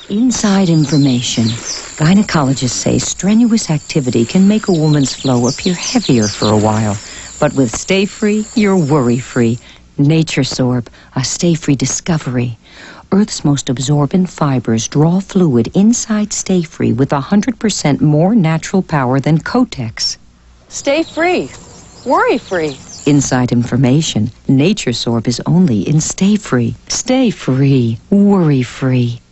Inside information. Gynecologists say strenuous activity can make a woman's flow appear heavier for a while. But with Stayfree, you're worry-free. NatureSorb, a Stayfree discovery. Earth's most absorbent fibers draw fluid inside Stayfree with 100% more natural power than Kotex. Stay-free. Worry-free. Inside information. NatureSorb is only in Stayfree. Stay free. Worry-free.